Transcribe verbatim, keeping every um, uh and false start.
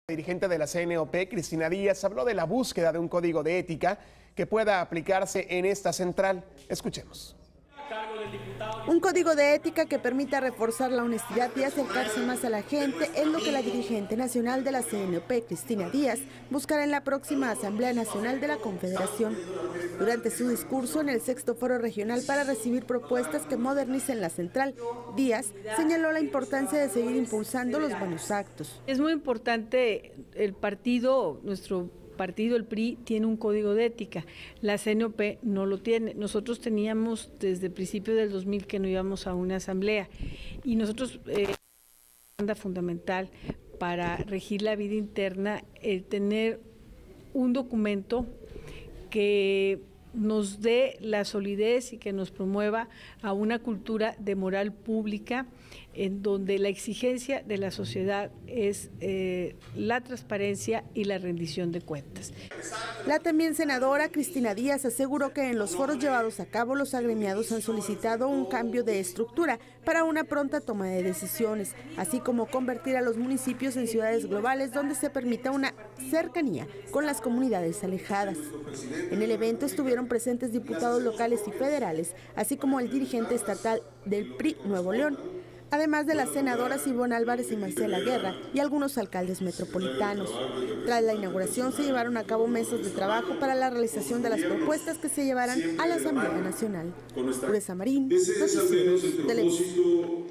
La dirigente de la C N O P, Cristina Díaz, habló de la búsqueda de un código de ética que pueda aplicarse en esta central. Escuchemos. Un código de ética que permita reforzar la honestidad y acercarse más a la gente es lo que la dirigente nacional de la C N O P, Cristina Díaz, buscará en la próxima Asamblea Nacional de la Confederación. Durante su discurso en el sexto Foro Regional para recibir propuestas que modernicen la central, Díaz señaló la importancia de seguir impulsando los buenos actos. Es muy importante, el partido, nuestro partido, el P R I, tiene un código de ética, la C N O P no lo tiene. Nosotros teníamos desde el principio del dos mil que no íbamos a una asamblea y nosotros, eh, es fundamental para regir la vida interna, el tener un documento que nos dé la solidez y que nos promueva a una cultura de moral pública en donde la exigencia de la sociedad es eh, la transparencia y la rendición de cuentas. La también senadora Cristina Díaz aseguró que en los foros llevados a cabo los agremiados han solicitado un cambio de estructura para una pronta toma de decisiones, así como convertir a los municipios en ciudades globales donde se permita una cercanía con las comunidades alejadas. En el evento estuvieron presentes diputados locales y federales, así como el dirigente estatal del P R I Nuevo León, además de las senadoras Ivonne Álvarez y Marcela Guerra y algunos alcaldes metropolitanos. Tras la inauguración se llevaron a cabo mesas de trabajo para la realización de las propuestas que se llevarán a la Asamblea Nacional. Ureza Marín, Noticieros Televisa.